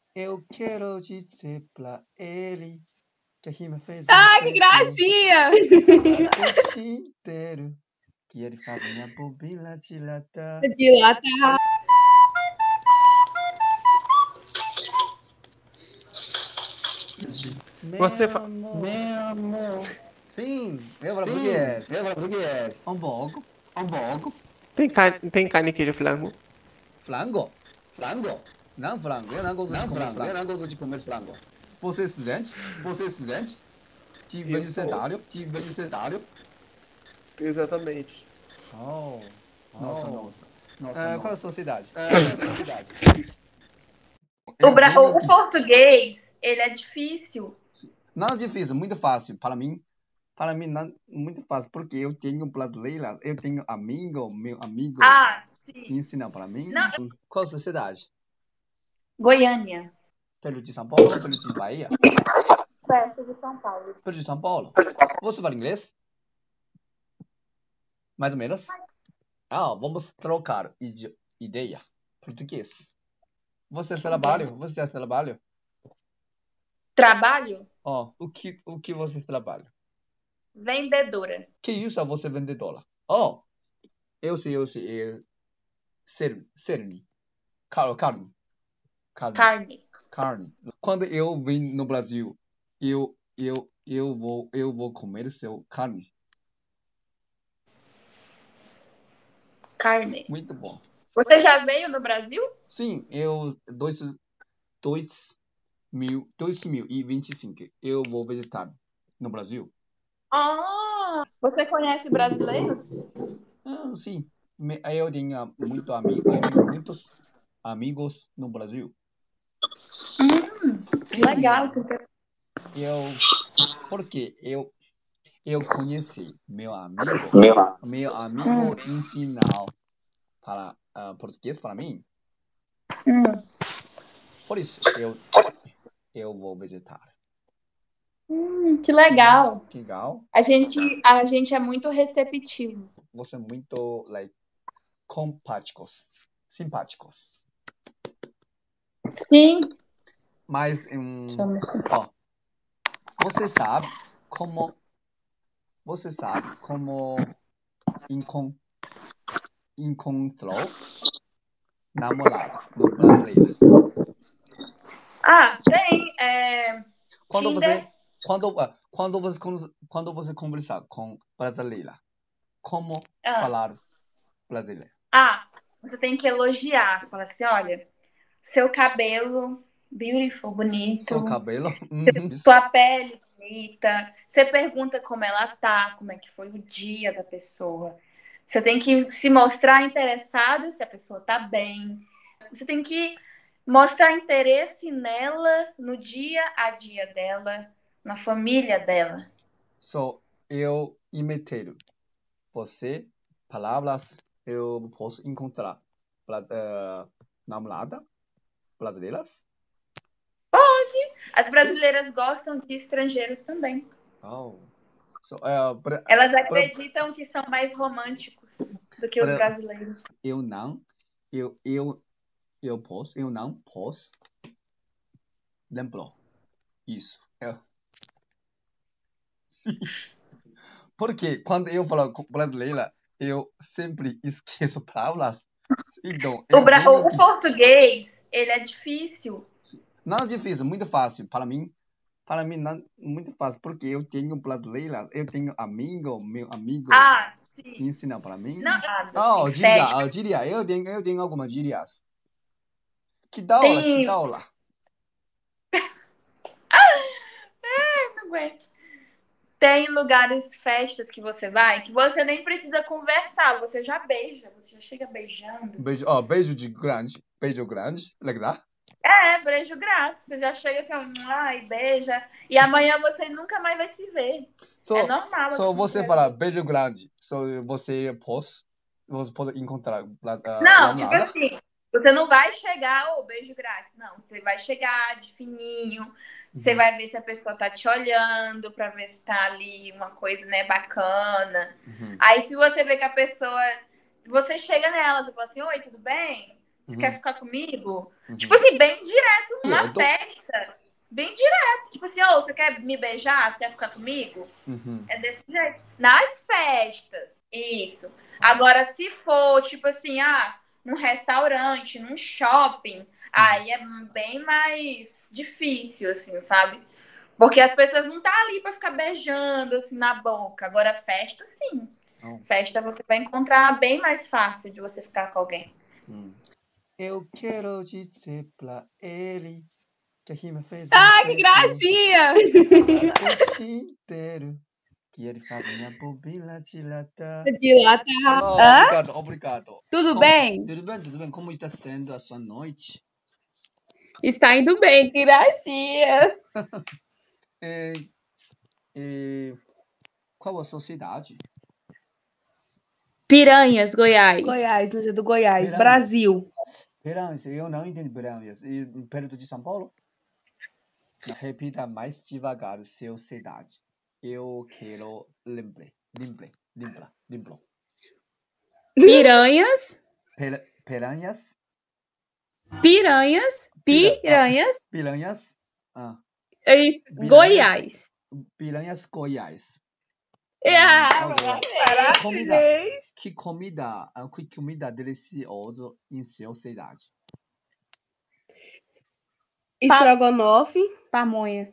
Eu quero dizer pra ele que a rima fez Ai, que gracinha! o noite inteiro. Que ele faz minha pupila dilatar. Dilatar. Você Meu amor. Sim, eu falo português. Eu falo português. Um pouco. Tem carne, queijo, flango? Flango? Flango? Não, flango. Eu não gosto de comer Eu flango. não gosto de comer flango. Você é estudante? Você é estudante? De universitário? De universitário? Exatamente. Oh. Nossa. Nossa, Qual é a sua cidade? O português, ele é difícil. Não é difícil, muito fácil. Para mim não muito fácil, porque eu tenho brasileira, eu tenho meu amigo Sim. ensina para mim. Não. Qual é a sua cidade? Goiânia. Perto de São Paulo ou perto de Bahia? Perto de São Paulo. Perto de São Paulo. Você fala inglês? Mais ou menos? Vamos trocar ideia. Português. Você trabalha? Trabalho? O que você trabalha? Vendedora. Que isso você vendedora? Eu sei. Carne. Carne. Quando eu vim no Brasil, eu vou comer seu carne. Carne. Muito bom. Você já veio no Brasil? Sim, eu 2025 eu vou visitar no Brasil. Você conhece brasileiros? Sim. Eu tenho muitos amigos no Brasil. Sim, legal. Porque eu conheci meu amigo ensinou para português para mim. Por isso eu vou visitar. Que legal. Que legal. A gente é muito receptivo. Você é muito simpáticos. Sim. Mas você sabe como encontrou namorada no brasileiro? Tem. Quando você conversar com brasileira, como falar brasileiro? Você tem que elogiar. Falar assim, olha, seu cabelo, beautiful, bonito. Seu cabelo? Sua pele, bonita. Você pergunta como ela tá, como é que foi o dia da pessoa. Você tem que se mostrar interessado se a pessoa tá bem. Você tem que mostrar interesse nela, no dia a dia dela, na família dela. Eu imitei você, palavras, eu posso encontrar namorada brasileiras? Pode. As brasileiras gostam de estrangeiros também. Elas acreditam que são mais românticos do que os brasileiros. Eu não posso lembrar isso. Porque quando eu falo brasileira, eu sempre esqueço palavras. Então, o português, ele é difícil. Não é difícil, muito fácil. Para mim não muito fácil, porque eu tenho brasileira, eu tenho meu amigo ensina para mim. Gíria, eu tenho algumas gírias. Que da hora. Não aguento. Tem lugares, festas que você vai, que você nem precisa conversar, você já beija, você já chega beijando. Beijo grande, legal? Beijo grátis, você já chega assim, beija, e amanhã você nunca mais vai se ver. É normal. Só você falar beijo grande, você pode encontrar não, tipo assim, você não vai chegar, beijo grátis, não, você vai chegar de fininho, você vai ver se a pessoa tá te olhando pra ver se tá ali uma coisa, né, bacana. Aí se você vê que a pessoa, você chega nela, você fala assim, oi, tudo bem? Você quer ficar comigo? Tipo assim, bem direto, numa festa. Bem direto. Tipo assim, ô, você quer me beijar? Você quer ficar comigo? É desse jeito. Nas festas. Isso. Agora, se for, tipo assim, num restaurante, num shopping, aí é bem mais difícil, assim, sabe? Porque as pessoas não estão ali pra ficar beijando, assim, na boca. Agora, festa, sim. Festa você vai encontrar bem mais fácil de você ficar com alguém. Eu quero dizer pra ele que a rima fez que gracinha! o inteiro que ele faz minha pupila dilatar. Obrigado. Tudo bem? Tudo bem. Como está sendo a sua noite? Está indo bem, que gracinha! Qual a sua cidade? Piranhas, Goiás. Goiás, no dia do Goiás, Brasil. Piranhas, eu não entendo Piranhas. E perto de São Paulo? Repita mais devagar sua cidade. Eu quero lembrar. Piranhas. Piranhas. Piranhas. É isso. Goiás. Piranhas, Goiás. Que comida deliciosa em sua cidade? Estrogonofe. Pamonha.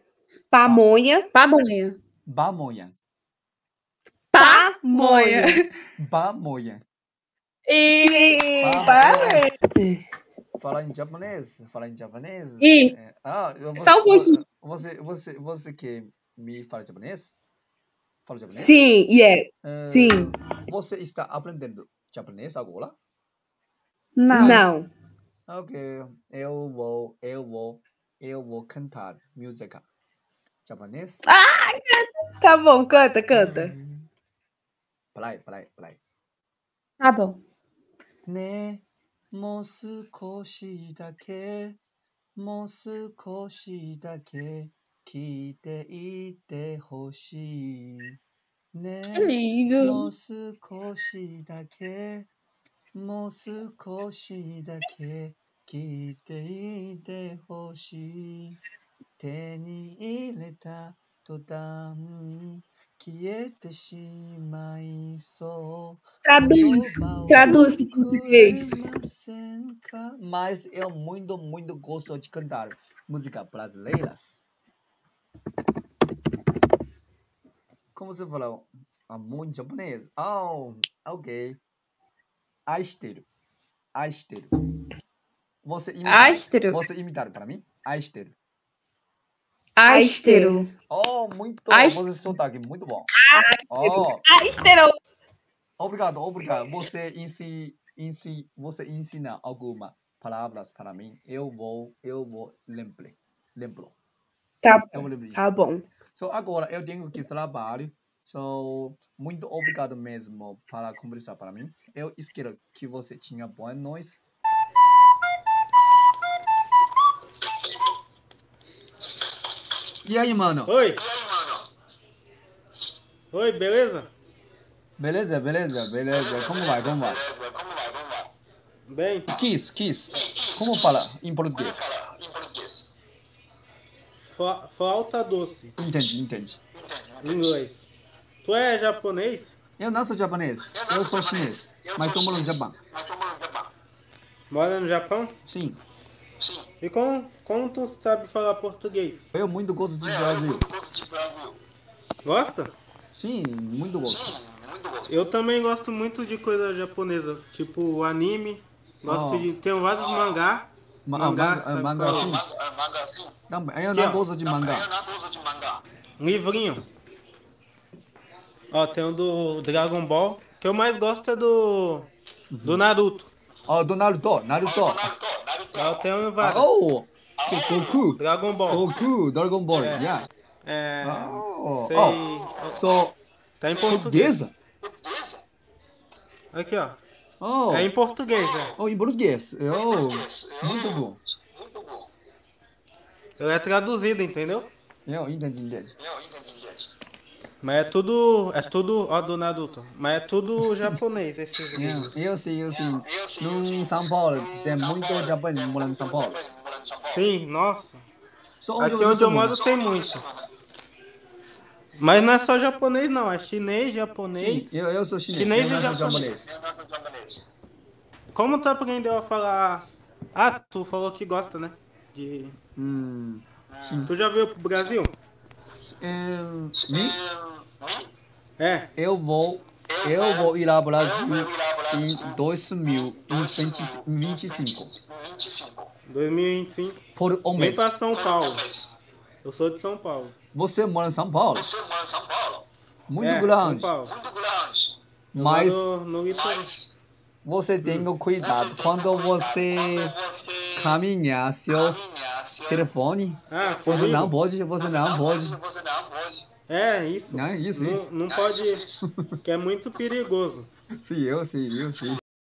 Fala em japonês. Só um pouquinho. Você que me fala japonês? Fala japonês? Sim, sim. Você está aprendendo japonês agora? Não. Ok, eu vou cantar música japonês. Tá bom, canta. Play. Tá bom. Ne, mo sukoshi dake, kite ite hoshii. Ne, Que lindo. mo sukoshi dake, kite ite hoshii. Te ni ireta todan ni kiete shimaisou. Traduz para português. Mas eu muito gosto de cantar música brasileira. Como você falou? Muito japonês. Ok. Aisteru. Você imitar para mim? Aisteru. Muito bom. Você sotaque muito bom. Aisteru. Obrigado. Você ensina algumas palavras para mim. Eu vou lembrar. Tá bom. So, agora eu tenho que trabalhar. So, muito obrigado mesmo para conversar para mim. Eu espero que você tenha boa noite. E aí, mano? Oi, beleza? Beleza. Como vai? Bem. Kiss. Como fala em português? Flauta doce. Entendi. Em inglês. Tu é japonês? Eu não sou japonês. Eu sou chinês. Mas estou morando no Japão. Mora no Japão? Sim. E como tu sabe falar português? Eu muito gosto de Brasil. Gosta? Sim, muito gosto. Eu também gosto muito de coisa japonesa, tipo anime. Gosto de... Tem vários mangá. Mangá sim. Eu não gosto de mangá. Livrinho. Ó, tem o do Dragon Ball. O que eu mais gosto é do Naruto. Do Naruto. Eu tenho vários. Goku. Dragon Ball. Yeah. Tá em português. Aqui, ó. É em português, em português. Muito bom. Ele é traduzido, entendeu? Eu entendi. Mas é tudo, ó, do Naruto. Mas é tudo japonês, esses livros. Eu sei. No São Paulo, tem muito japonês morando em São Paulo. Sim, nossa. Só Aqui onde eu moro tem muito. Mas não é só japonês, não. É chinês, japonês. Sim, eu sou chinês. Chinês e japonês. Como tu aprendeu a falar... Ah, tu falou que gosta, né? De... Sim. Tu já veio pro Brasil? Mim? É. Eu vou ir ao Brasil em 2025. 2025. Por um mês. Vem pra São Paulo. Eu sou de São Paulo. Você mora em São Paulo? Muito É, grande. São Paulo. Mas no litoral. você tem que cuidar quando você caminhar seu telefone. Ah, Você não pode. É, isso. Não, isso. Não pode, que é muito perigoso. Sim, eu sei.